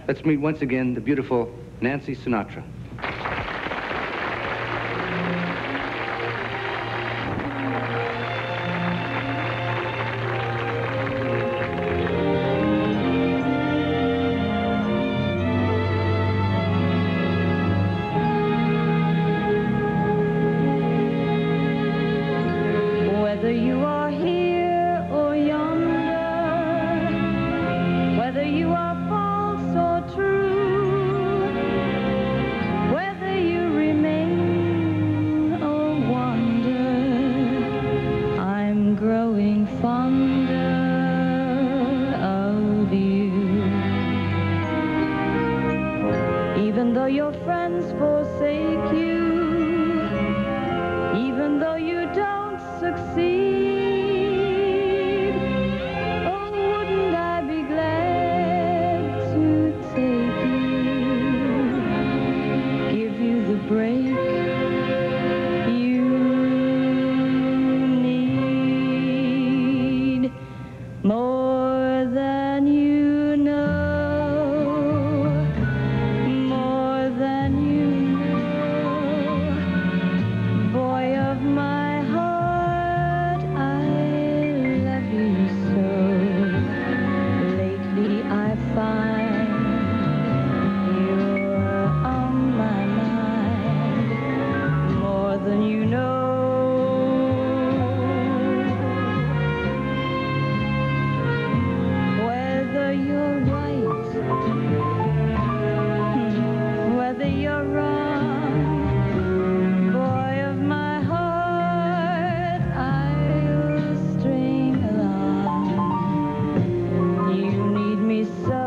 Let's meet once again the beautiful Nancy Sinatra. Whether you are here or yonder, whether you are false or true, whether you remain or wander, I'm growing fonder of you. Even though your friends forsake you, even though you don't succeed, oh, wouldn't I be glad to take you, give you the break you need, more than you know, more than you know, boy of my heart, I love you so. Lately I find you're on my mind, more than you know. Whether you're right, whether you're wrong, boy of my heart, I'll string along. You need me so,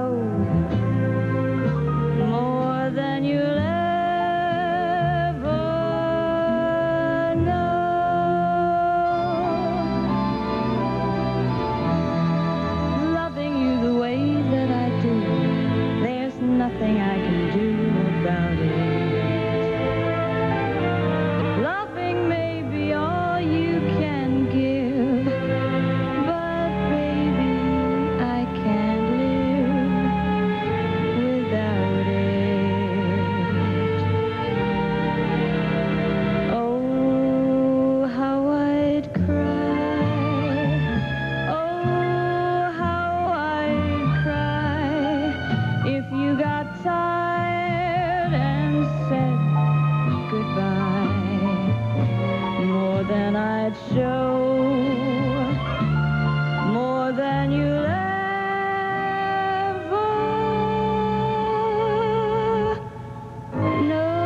more than you'll ever know. Loving you the way that I do, there's nothing I can do about it. Loving may be all you can give, but baby, I can't live without it. Oh, how I'd cry. Oh, how I'd cry if you got tired and said goodbye. More than I'd show, more than you'll ever know.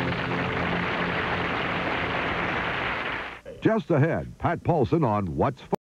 Just ahead, Pat Paulson on What's